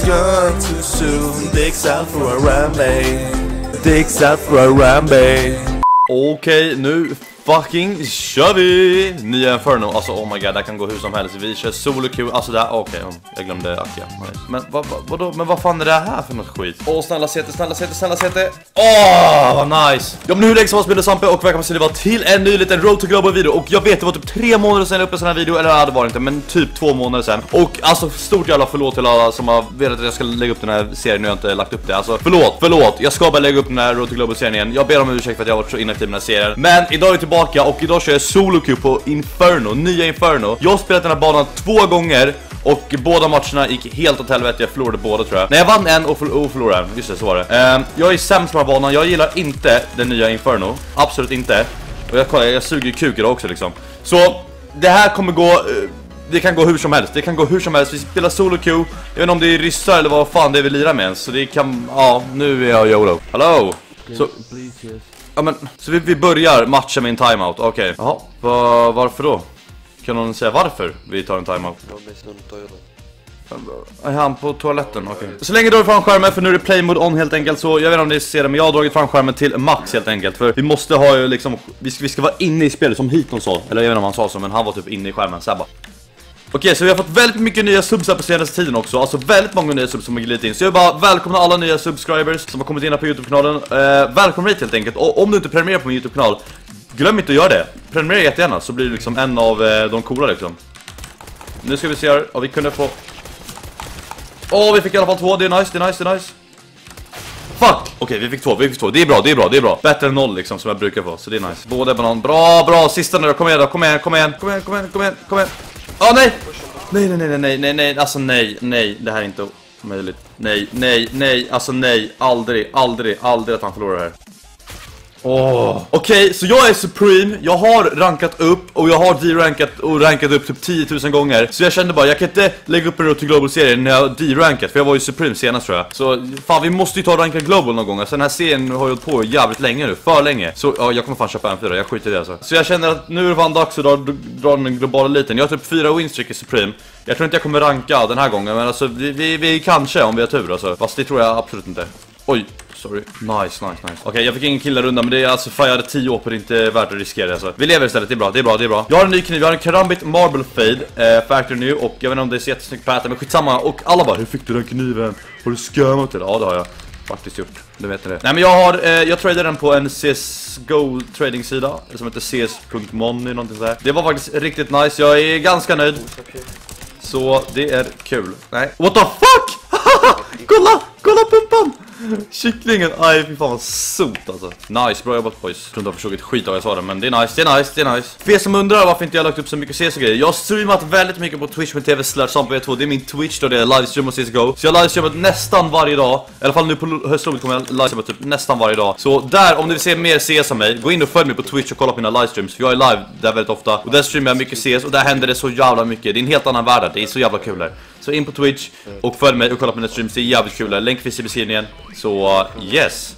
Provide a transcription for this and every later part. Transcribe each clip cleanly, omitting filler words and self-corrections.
gone too soon. Dicks out for a ramble. Dicks out for a ramble. Okej, nu fucking kör vi! Nya Inferno, alltså oh my god, det kan gå hur som helst. Vi kör solo queue, alltså där, okej, jag glömde Akia. Men vadå? Men vad fan är det här för något skit? Åh, snälla sete. Åh, vad nice! Ja, men hur länge som har spelat Sampe och välkommen till det var till en ny liten Road to Global video. Och jag vet, det var typ 3 månader sedan jag uppe en sån här video, eller det var inte, men typ 2 månader sedan. Och alltså, stort jävla förlåt till alla som har velat att jag ska lägga upp den här serien. Nu har jag inte lagt upp det, alltså förlåt. Jag ska bara lägga upp den här Road to Global serien igen. Jag ber om ursäkt för att jag har varit så inaktiv i den här serien. Men idag är jag tillbaka och idag kör jag solo queue på Inferno, nya Inferno. Jag har spelat den här banan 2 gånger och båda matcherna gick helt åt helvete. Jag förlorade båda, tror jag. Nej, jag vann en och förlorade en. Just det, så var det. Jag är sämst på den här banan. Jag gillar inte den nya Inferno. Absolut inte. Och jag suger kuken också liksom. Så det här kommer gå... Det kan gå hur som helst. Vi spelar solo queue. Jag vet inte om det är ryssar eller vad fan det är vi lirar med ens. Så det kan... Ja, nu är jag YOLO. Hallå! Så... Ja, men, så vi börjar matchen med en timeout. Okej. Jaha, varför då? Kan någon säga varför vi tar en timeout? Är han på toaletten? Okej. Så länge du har fram skärmen, för nu är det play mode on helt enkelt. Så jag vet inte om ni ser det, men jag har dragit fram skärmen till max helt enkelt. För vi måste ha ju liksom, vi ska vara inne i spelet som Hiton sa. Eller jag vet inte om han sa så, men han var typ inne i skärmen så här bara. Okej, så vi har fått väldigt mycket nya subs här på senaste tiden också. Alltså väldigt många nya subs som har glidit in. Så jag bara välkomna alla nya subscribers som har kommit in här på YouTube-kanalen. Välkommen hit helt enkelt. Och om du inte prenumererar på min YouTube-kanal, glöm inte att göra det. Prenumerera jättegärna så blir du liksom en av de coola liksom. Nu ska vi se här, och vi kunde få... vi fick i alla fall 2, det är nice. Fuck! Okej, vi fick 2. Det är bra. Bättre än 0 liksom, som jag brukar få, så det är nice. Båda banan, bra, sista nu då, kom igen. Nej, alltså nej, det här är inte möjligt. Nej, alltså nej, aldrig att han förlorar här. Okej, så jag är Supreme. Jag har rankat upp och jag har D-rankat och rankat upp typ 10 000 gånger. Så jag kände bara, jag kan inte lägga upp en Road to Global-serien när jag har D-rankat, för jag var ju Supreme senast tror jag. Så fan, vi måste ju ta ranka Global någon gång. Alltså den här serien har ju hållit på jävligt länge nu, för länge. Så ja, jag kommer fan köpa en 4, jag skiter i det alltså. Så jag känner att nu är det fan dags att dra den globala eliten. Jag har typ 4 winstreak i Supreme. Jag tror inte jag kommer ranka den här gången, men alltså vi kanske, om vi har tur alltså. Fast det tror jag absolut inte. Oj, sorry. Nice. Okej, jag fick ingen killarrunda, men det är alltså fan, jag hade 10 år, inte värt att riskera alltså. Vi lever istället, det är bra. Jag har en ny kniv, jag har en Karambit Marble Fade Factory nu, och jag vet inte om det är så jättesnyggt pattern, men skitsamma. Och alla bara, hur fick du den kniven? Har du skammat det? Ja, det har jag faktiskt gjort, du vet det. Nej, men jag tradade den på en CSGO trading sida som heter cs.money, någonting sådär. Det var faktiskt riktigt nice, jag är ganska nöjd. Så det är kul. Nej. What the fuck? kolla pumpan! Kycklingen, aj fy fan vad sot alltså. Nice, bra jobbat boys. Jag tror inte jag förstod ett skit av jag sa det, men det är nice. För er som undrar varför inte jag lagt upp så mycket CS och grejer, jag har streamat väldigt mycket på Twitch med TV/Sampe2. Det är min Twitch då, det är livestream och CSGO. Så jag livestreamat nästan varje dag. I alla fall nu på höstlovet kommer jag livestreama typ nästan varje dag. Så där, om ni vill se mer CS av mig, gå in och följ mig på Twitch och kolla på mina livestreams. För jag är live där väldigt ofta, och där streamar jag mycket CS, och där händer det så jävla mycket. Det är en helt annan värld, det är så jävla kul där. Så in på Twitch och följ mig och kolla på mina streams, det är jävligt kul där. Länk finns i beskrivningen. Så yes.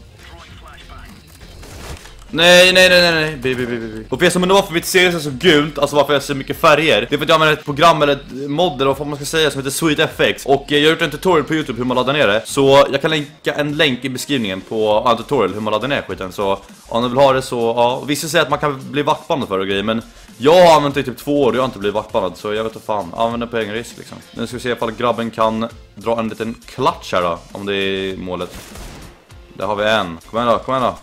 Nej. Och för er som undrar varför mitt serie är så gult, alltså varför jag ser mycket färger, det är för att jag använder ett program eller ett mod eller vad man ska säga som heter SweetFX. Och jag har gjort en tutorial på YouTube hur man laddar ner det. Så jag kan länka en länk i beskrivningen på en tutorial hur man laddar ner skiten. Så om ni vill ha det så, ja. Vissa säger att man kan bli vaktbandad för och grejer, men jag har använt det i typ 2 år och jag har inte blivit vaktbandad. Så jag vet inte fan, använder på egen risk liksom. Nu ska vi se ifall grabben kan dra en liten klatsch här då, om det är målet. Där har vi en, kom igen då.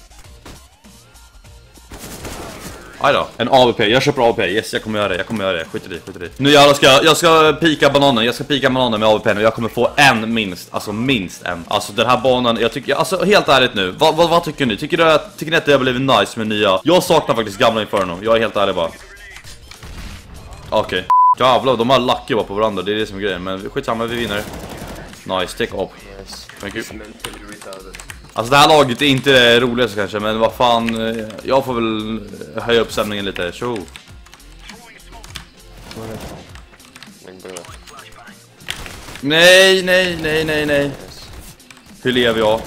Aj då, en AWP, jag köper AWP, yes jag kommer göra det, skit i det. Nu jag ska pika bananen med AWP och jag kommer få en minst en. Alltså den här banan, jag tycker, alltså helt ärligt nu, vad tycker ni? Tycker ni att det har blivit nice med nya? Jag saknar faktiskt gamla Inferno, jag är helt ärlig bara. Okej. Jävlar, de har lucky på varandra, det är det som är grejen, men skitsamma, vi vinner. Nice, take up. Thank you. Alltså det här laget är inte det roligaste kanske, men vad fan, jag får väl höja upp stämningen lite. Show. Nej. Hur lever jag?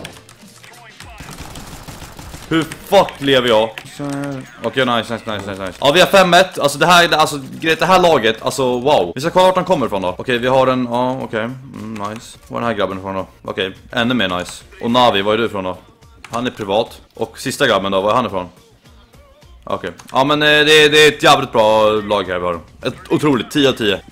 Hur fuck lever jag? Okej, nice. Ja, vi har 5-1. Alltså det här laget, alltså wow. Vi ska kolla vart han kommer ifrån då. Okej, vi har en, ja okej. Nice. Var är den här grabben ifrån då? Okej, ännu mer nice. Och Navi, var är du ifrån då? Han är privat. Och sista grabben då, var är han ifrån? Okej. Ja men det är ett jävligt bra lag här vi har. Ett otroligt, 10 av 10.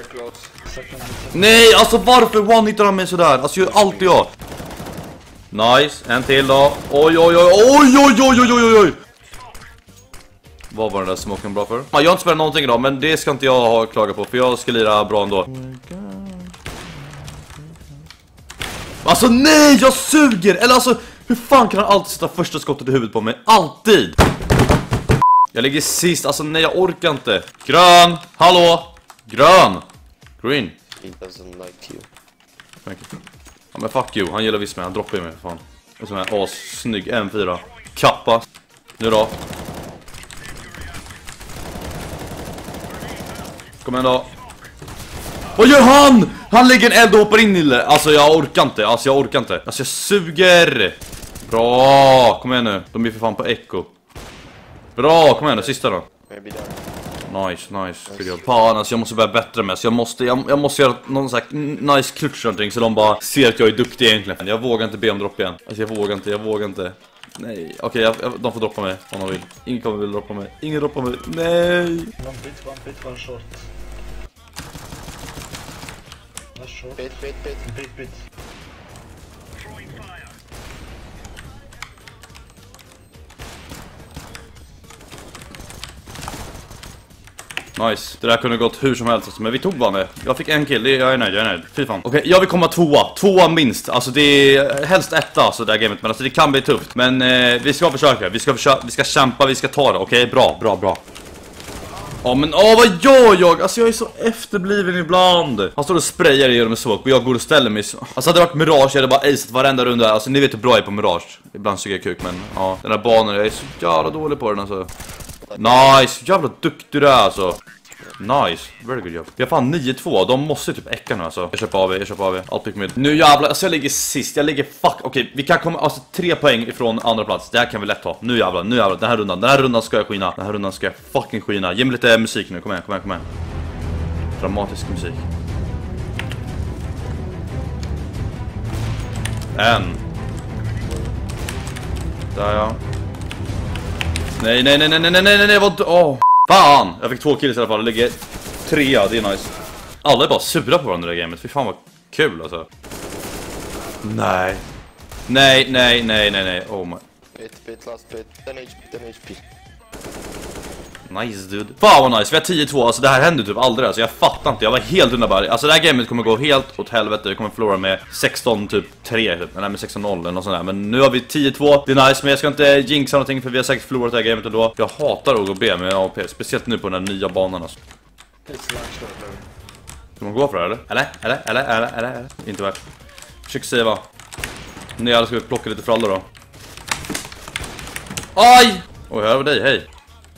Nej, alltså varför one-hittar han mig sådär? Alltså gör alltid jag. Nice, en till då. Oj, oj, oj, oj, oj, oj, oj, oj, oj. Vad var den där smoken bra för? Jag har inte spelat någonting idag, men det ska inte jag ha klagat på. För jag ska lira bra ändå. Alltså nej, jag suger! Eller alltså, hur fan kan han alltid sätta första skottet i huvudet på mig? Alltid! Jag ligger sist, alltså nej jag orkar inte. Grön, hallå! Grön! Green. He doesn't like you. Thank you. Ja men fuck you, han gillar visst mig, han droppar ju mig för fan. En sån här snygg M4. Kappa. Nu då. Kom igen då. Vad gör han? Han lägger en eld och hoppar in i det. Alltså jag orkar inte, alltså jag suger. Bra, kom igen nu. De är för fan på echo. Bra, kom igen nu, sista då. Maybe that. Nice. Fan, alltså jag måste börja bättre med. Så jag måste göra någon sån här nice clutch någonting. Så de bara ser att jag är duktig egentligen. Jag vågar inte be om dropp igen. Alltså jag vågar inte. Nej, okej, de får droppa mig om de vill. Ingen kommer vilja droppa mig. Ingen droppar mig, nej. One pit, one short. Last short. Pit. Nice, det där kunde gått hur som helst alltså. Men vi tog bara med. Jag fick en kill, jag är nöjd. Fy fan. Okej, jag vill komma tvåa minst. Alltså det är helst etta så där gamet. Men alltså det kan bli tufft. Men vi ska försöka, vi ska kämpa, vi ska ta det. Okej, bra. Ja men vad gör jag? Alltså jag är så efterbliven ibland. Han står och sprayar genom en såg och jag går och ställer mig så. Alltså hade det varit Mirage jag hade bara aceat varenda runda. Alltså ni vet hur bra jag är på Mirage. Ibland suger jag kuk men ja, den här banan, jag är så jävla dålig på den alltså. Nice, jävla duktig du är alltså. Nice, very good job. Vi har fan 9-2, de måste typ äcka nu alltså. Jag köper av, allt pick med. Nu jävlar, alltså jag ligger sist, okej, vi kan komma, alltså 3 poäng ifrån andra plats. Det här kan vi lätt ta, nu jävlar, den här rundan ska jag skina. Den här rundan ska jag fucking skina. Ge mig lite musik nu, kom igen. Dramatisk musik. Där ja. Nej, vad... Fan! Jag fick 2 kills i alla fall, det ligger 3, det är nice. Alla är bara sura på varandra i det gamet, fy fan vad kul alltså. Nej, oh my. Pit, last pit, 10 HP. Nice dude. Fan vad nice, vi har 10-2, alltså det här händer typ aldrig alltså. Jag fattar inte, jag var helt underbar. Alltså det här gamet kommer gå helt åt helvete. Vi kommer förlora med 16 typ 3 typ. Nej med 16-0 eller något sånt där. Men nu har vi 10-2, det är nice. Men jag ska inte jinxa någonting för vi har säkert förlorat det här gamet ändå. Jag hatar OGB med AP, speciellt nu på den här nya banan alltså. Ska man gå för det eller? Inte värt. Försök sava. Nej, jag ska vi plocka lite frallor då. Aj! Oj, här var dig, hej.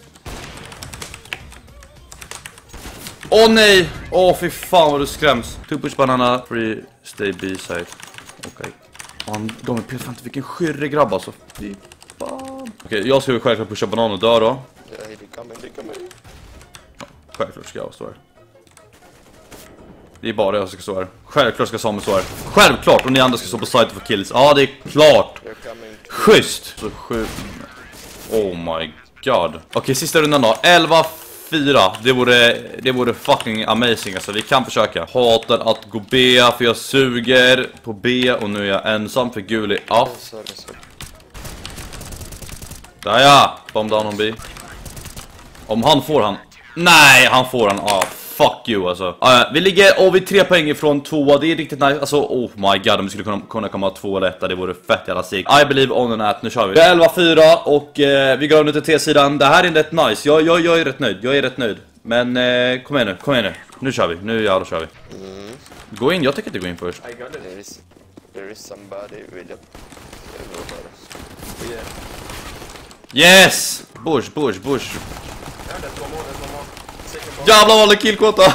Åh nej! Fy fan vad du skräms. 2 push banana, free, stay B-side. Okej. Han gav mig P50, vilken skyrrig grabb alltså. Fy fan. Okej, jag ska självklart pusha banan och dö då. Yeah, they coming. Ja, självklart ska jag stå här. Det är bara jag som ska stå här. Självklart ska Samuel stå här. Självklart, och ni andra ska stå på side för kills. Ja, det är klart. Schysst. Så sjukt. Oh my god. Okej, sista rundan då. 11-4. Det vore fucking amazing alltså. Vi kan försöka. Hatar att gå B för jag suger på B och nu är jag ensam för gul är off. Sorry. Där ja. Bomb down on B. Om han får han. Nej, han får han. Fuck you alltså. Vi ligger vid 3 poäng ifrån 2. Det är riktigt nice. Alltså oh my god, om vi skulle kunna komma 2 eller 1, det vore fett jävla sick. I believe on an at. Nu kör vi. Det är 11-4 och vi går nu till T-sidan. Det här är rätt nice. Jag är rätt nöjd. Men kom igen nu. Nu kör vi. Nu jävlar kör vi. Gå in, jag tänker inte gå in först. There is somebody with a... Yes! Bush. Jävlar vad alla killkåta!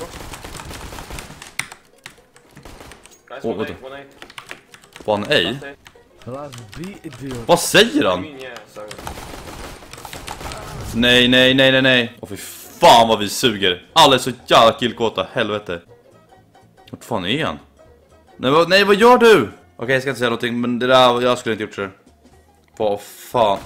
Var han ej? Vad säger han? Nej. Åh fy fan vad vi suger. Alla är så jävla killkåta, helvete. Vart fan är han? Nej, vad gör du? Okej, jag ska inte säga någonting, men det där, jag skulle inte gjort det. Vad fan.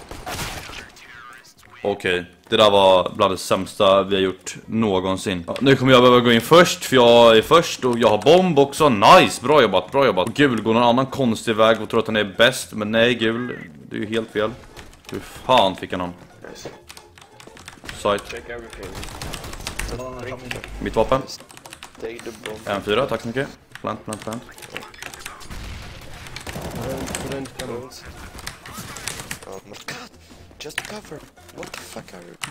Okej, det där var bland det sämsta vi har gjort någonsin. Ja, nu kommer jag behöva gå in först, för jag är först och jag har bomb också. Nice, bra jobbat, bra jobbat. Gul går någon annan konstig väg och tror att han är bäst, men nej, gul, det är ju helt fel. Hur fan fick han honom? Sight. Check everything. Mitt vapen. Take the bomb. M4, tack så mycket. Plant. Close. Oh my god. Just cover. What the fuck are you?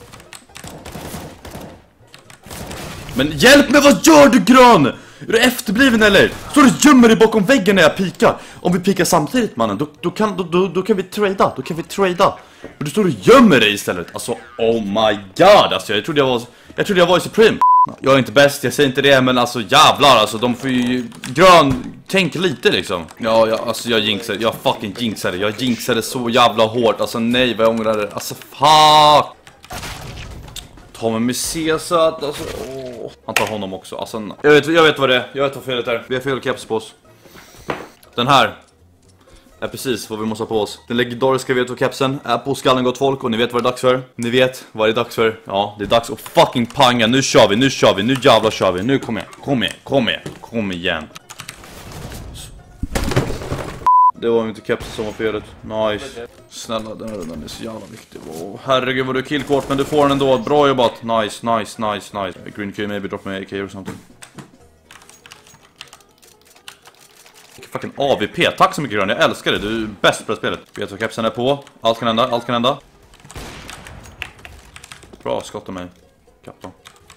Men hjälp mig, vad gör du, grön? Är du efterbliven eller? Så du gömmer dig bakom väggen när jag pikar. Om vi pikar samtidigt, mannen, då kan vi trada. Men du står och gömmer dig istället. Alltså, oh my god. Alltså, jag trodde jag var i Supreme. Jag är inte bäst, jag säger inte det, men alltså jävlar, alltså de får ju grön, tänk lite liksom. Alltså jag jinxade, jag fucking jinxade. Jag jinxade så jävla hårt, alltså nej, vad jag ångrar det. Alltså fuck. Ta med Cesat, alltså åh. Han tar honom också, alltså jag vet vad det är, jag vet vad felet är. Vi har fel keps på oss. Den här är precis vad vi måste ha på oss. Den legendariska Veto-kepsen är på skallen gott folk, och ni vet vad det är dags för. Ni vet vad det är dags för. Ja, det är dags att fucking panga. Nu kör vi, nu jävlar kör vi. Nu kom igen. Det var inte kepsen som var felet. Nice. Snälla, den här rundan är så jävla viktig. Åh, herregud vad du killkort, men du får den ändå. Bra jobbat. Nice. Green key, maybe drop med AK or something. Fucking AVP, tack så mycket grön, jag älskar det, du är bäst på det spelet. Vet vad kepsen är på, allt kan hända. Bra skott av mig, kappa.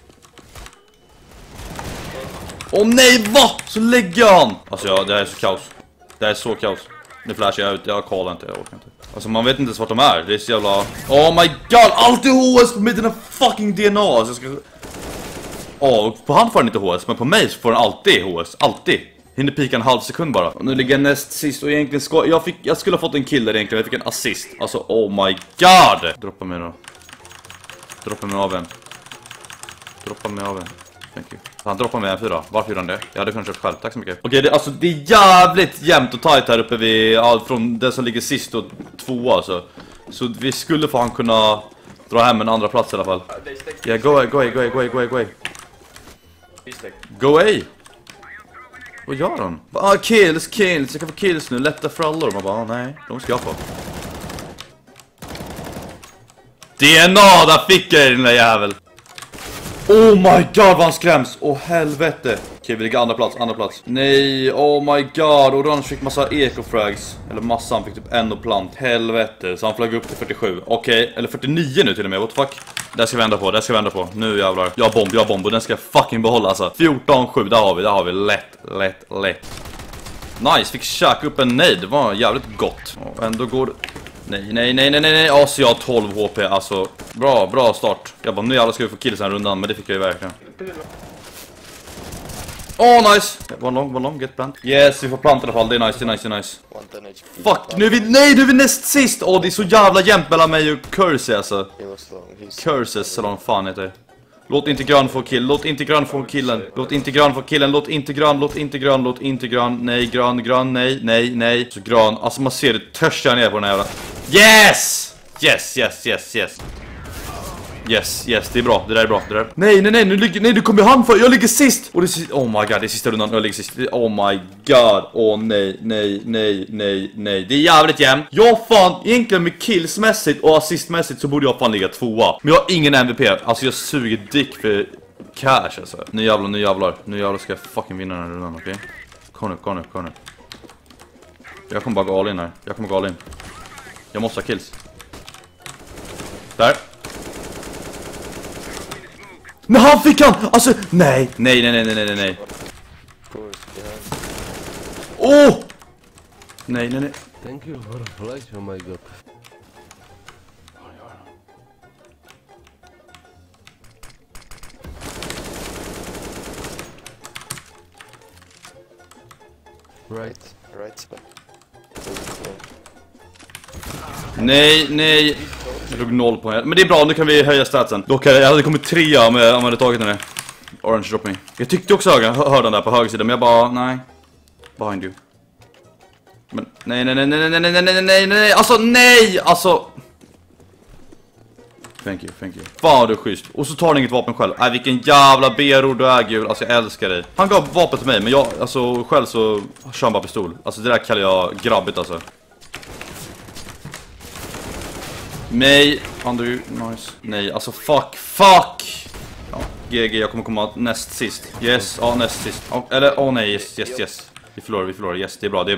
Åh nej, va? Så lägger han! Alltså ja, det här är så kaos. Det här är så kaos. Nu flashar jag ut, jag kollar inte, jag orkar inte. Alltså man vet inte ens vart de är, det är så jävla... Oh my god, alltid HS på mitten av fucking DNA, alltså, jag ska... på han får han inte HS, men på mig så får han alltid HS, alltid. Hinner pika en halv sekund bara. Och nu ligger jag näst sist och egentligen jag skulle ha fått en kill där egentligen. Jag fick en assist. Alltså oh my god. Droppa mig då. Droppa mig av en. Thank you. Han droppar mig en 4. Varför gjorde han det? Jag hade kunnat kört själv. Tack så mycket. Okej, det är jävligt jämnt och tight här uppe vid från den som ligger sist och 2 alltså. Så vi skulle fan kunna dra hem en andra plats i alla fall. Yeah, go away. Go away. Vad gör han? Kills. Jag kan få kills nu. Lätta frallor. Man bara, nej. De ska jag få. DNA, där fick jag den där jävel. Oh my god, vad han skräms. Helvete. Okej, vi ligger andra plats. Nej, oh my god. Orange fick massa ecofrags. Eller massa, han fick typ en och plant. Helvete, så han flög upp till 47. Okej, eller 49 nu till och med, what the fuck. Det ska vi ändra på, nu jävlar. Jag har bomb och den ska jag fucking behålla alltså. 14-7, där har vi, lätt. Nice, fick käka upp en nade, det var jävligt gott. Och ändå går det... Nej. Alltså jag har 12 HP, alltså. Bra start. Jag bara, nu jävlar ska vi få kills den rundan, men det fick jag ju verkligen. Nice. One long, get plant. Yes, vi får plant i alla fall, det är nice. Fuck, nu är vi näst sist. Det är så jävla jämnt mellan mig och Curse alltså. Curses, eller vad fan heter det. Låt inte grön få kill, låt inte grön få killen. Nej, grön, nej. Så grön, alltså man ser det törstar ner på den här jävla. Yes, det är bra, det där är bra. Nej, nu kommer han för, jag ligger sist. Och det är oh my god, det är sista rundan, jag ligger sist. Oh my god, nej. Det är jävligt jämnt. Jag fan, egentligen med killsmässigt och assistmässigt så borde jag fan ligga 2. Men jag har ingen MVP, alltså jag suger dick för cash alltså. Nu jävlar ska jag fucking vinna den här rundan, okej? Kom nu. Jag kommer bara gå all in här, jag måste ha kills. Där. Men han fick han! Alltså, nej. Nej. Thank you for the flash, oh my god. Right. Nej. Jag låg 0 på. Men det är bra, nu kan vi höja statsen. Dock jag hade kommit 3 om jag hade tagit den där. Orange drop me. Jag tyckte också hörde den där på höger sida, men jag bara, nej. Behind you. Men nej. Alltså nej. Alltså. Thank you. Fan du är schysst. Och så tar han inget vapen själv. Nej vilken jävla beror du är gul. Alltså jag älskar dig. Han gav vapen till mig men jag, alltså själv så kör han bara pistol. Alltså det där kallar jag grabbigt alltså. Nej, Andrew, nice. Nej, alltså fuck. Ja, GG, jag kommer komma näst sist. Yes, ja näst sist. Eller, nej, yes. Vi förlorar, yes, det är bra.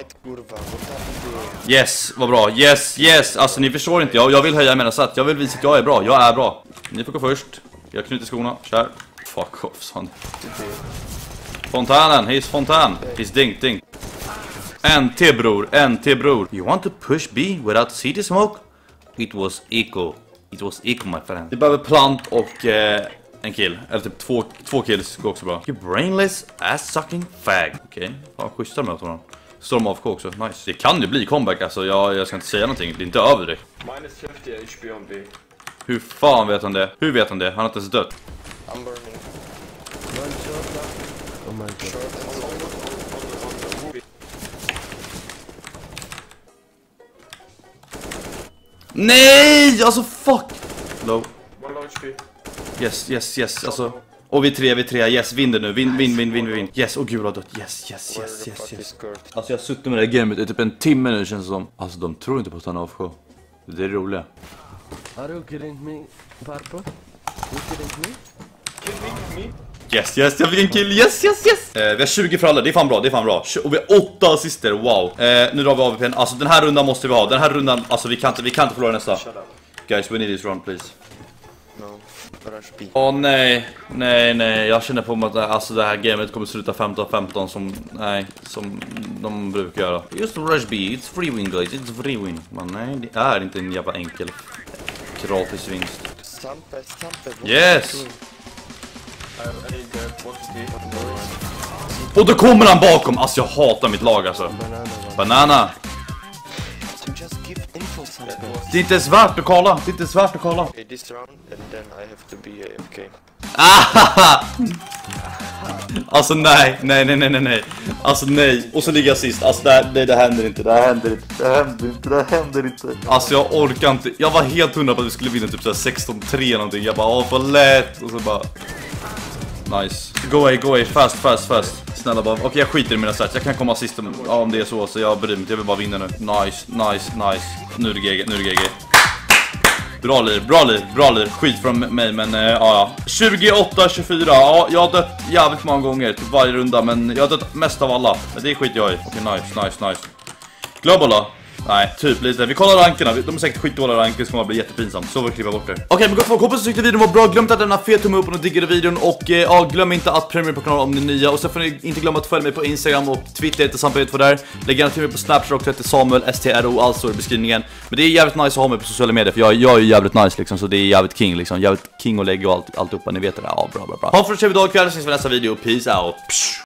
Yes, vad bra, yes. Alltså ni förstår inte, jag vill höja mina sätt. Jag vill visa att jag är bra. Ni får gå först. Jag knyter skorna, kör. Fuck off, son. Fontanen, he's fontan. He's ding. NT bror. You want to push B without city smoke? It was eco, my friend. Det behöver plant och en kill. Eller typ två kills går också bra. You brainless ass sucking fag. Okej, ja, schyssta med honom. Storm AFK också, nice. Det kan ju bli comeback, alltså jag ska inte säga någonting. Det är inte över direkt. Minus 50 HP on B. Hur fan vet han det? Hur vet han det? Han har inte ens dött. I'm burning. Oh my god. Nej, alltså fuck. Low. One low HP. Yes, alltså. Och vi tre, yes, vinner nu, vinn. Yes, och gud har dött, yes. Alltså jag har suttit med det här gamet i typ en timme nu känns det som. Alltså de tror inte på att han är AFK. Det är det roliga. Are you kidding me, Varpo? You kidding me? Yes, jag fick en kill, yes. Vi har 20 för alla, det är fan bra. Och vi har 8 assister, wow. Nu drar vi AWP:n, alltså den här rundan måste vi ha. Den här rundan, alltså vi kan inte förlora nästa. Guys, we need this run, please. No, rush B. Åh nej, jag känner på mig att alltså, det här gamet kommer sluta 15-15 som de brukar göra. Just rush B, it's free win guys, it's free win. Men nej, det är inte en jävla enkel gratis vinst. Stampe. Yes! I need one HP. Och då kommer han bakom, alltså jag hatar mitt lag alltså. Banana. So just give info Stampe. Det är inte ens värt att kolla, Okay, this round and then I have to be AFK. Alltså nej. Alltså nej. Och så ligger jag sist. Alltså det händer inte. Alltså jag orkar inte. Jag var helt hundra på att vi skulle vinna typ så här 16-3 någonting. Jag bara, för lätt. Och så bara nice. Go away, fast. Snälla bara. Okej, jag skiter i mina stats. Jag kan komma sist om det är så jag bryr mig inte. Jag vill bara vinna nu. Nice. Nu är det GG. Bra lir. Skit från mig, men ja. 28-24, ja, jag har dött jävligt många gånger, typ varje runda, men jag har dött mest av alla. Men det skiter jag i. Okej, nice. Global då? Nej, typ lite. Vi kollar rankerna. De är säkert skitdåliga ranker, så kommer det bli jättepinsamt. Så vi klippa bort det. Okej, men gott folk, hoppas att tyckte videon var bra. Glöm inte att lämna fet tumme upp om du diggade videon. Och ja, glöm inte att prenumerera på kanalen om ni är nya. Och så får ni inte glömma att följa mig på Instagram och Twitter till samma info där. Lägg gärna till mig på Snapchat och till Samuel STRO, alltså i beskrivningen. Men det är jävligt nice att ha mig på sociala medier, för jag är ju jävligt nice liksom. Så det är jävligt king liksom. Jävligt king och lägg och allt upp, ni vet det där. Ja, bra. Ha en fortsatt dag, kväll, ses vi nästa video. Peace out.